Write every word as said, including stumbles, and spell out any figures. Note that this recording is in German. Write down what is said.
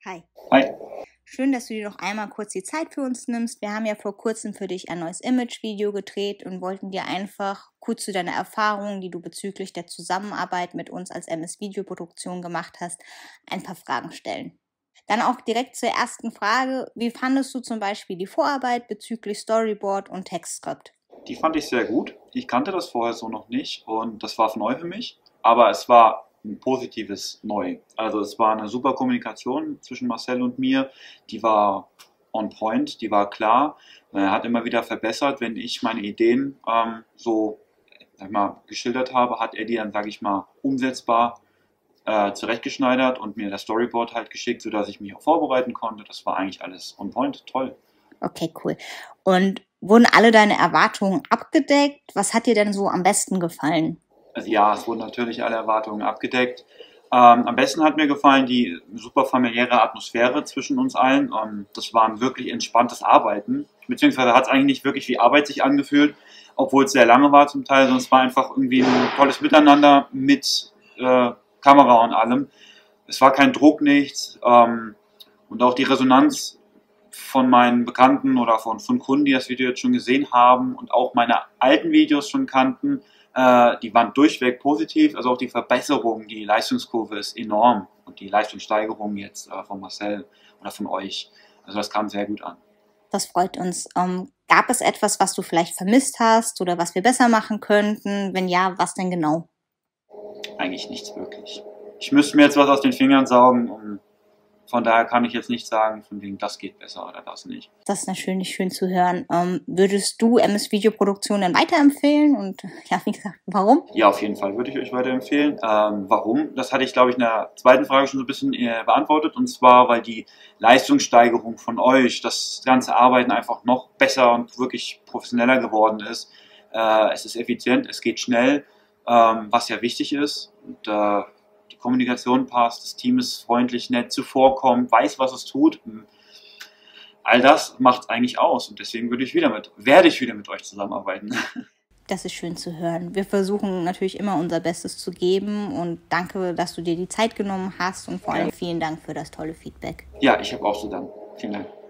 Hi. Hi. Schön, dass du dir noch einmal kurz die Zeit für uns nimmst. Wir haben ja vor kurzem für dich ein neues Image-Video gedreht und wollten dir einfach kurz zu deiner Erfahrungen, die du bezüglich der Zusammenarbeit mit uns als M S Videoproduktion gemacht hast, ein paar Fragen stellen. Dann auch direkt zur ersten Frage. Wie fandest du zum Beispiel die Vorarbeit bezüglich Storyboard und Textskript? Die fand ich sehr gut. Ich kannte das vorher so noch nicht und das war neu für mich, aber es war ein positives Neu. Also es war eine super Kommunikation zwischen Marcel und mir, die war on point, die war klar. Er hat immer wieder verbessert, wenn ich meine Ideen ähm, so sag ich mal, geschildert habe, hat er die dann, sage ich mal, umsetzbar äh, zurechtgeschneidert und mir das Storyboard halt geschickt, sodass ich mich auch vorbereiten konnte. Das war eigentlich alles on point, toll. Okay, cool. Und wurden alle deine Erwartungen abgedeckt? Was hat dir denn so am besten gefallen? Also ja, es wurden natürlich alle Erwartungen abgedeckt. Ähm, am besten hat mir gefallen die super familiäre Atmosphäre zwischen uns allen. Ähm, das war ein wirklich entspanntes Arbeiten. Beziehungsweise hat es eigentlich nicht wirklich wie Arbeit sich angefühlt, obwohl es sehr lange war zum Teil, sondern es war einfach irgendwie ein tolles Miteinander mit äh, Kamera und allem. Es war kein Druck, nichts. Ähm, und auch die Resonanz von meinen Bekannten oder von, von Kunden, die das Video jetzt schon gesehen haben und auch meine alten Videos schon kannten, äh, die waren durchweg positiv. Also auch die Verbesserung, die Leistungskurve ist enorm und die Leistungssteigerung jetzt äh, von Marcel oder von euch. Also das kam sehr gut an. Das freut uns. Ähm, gab es etwas, was du vielleicht vermisst hast oder was wir besser machen könnten? Wenn ja, was denn genau? Eigentlich nichts wirklich. Ich müsste mir jetzt was aus den Fingern saugen, um von daher kann ich jetzt nicht sagen, von wegen das geht besser oder das nicht. Das ist natürlich schön zu hören. Ähm, würdest du M S Videoproduktion dann weiterempfehlen? Und ja, wie gesagt, warum? Ja, auf jeden Fall würde ich euch weiterempfehlen. Ähm, warum? Das hatte ich, glaube ich, in der zweiten Frage schon so ein bisschen äh, beantwortet. Und zwar, weil die Leistungssteigerung von euch, das ganze Arbeiten einfach noch besser und wirklich professioneller geworden ist. Äh, es ist effizient, es geht schnell, ähm, was ja wichtig ist. Und äh, die Kommunikation passt, das Team ist freundlich, nett, zuvorkommend, weiß, was es tut. All das macht es eigentlich aus. Und deswegen würde ich wieder mit, werde ich wieder mit euch zusammenarbeiten. Das ist schön zu hören. Wir versuchen natürlich immer unser Bestes zu geben und danke, dass du dir die Zeit genommen hast und vor allem vielen Dank für das tolle Feedback. Ja, ich habe auch zu danken. Vielen Dank.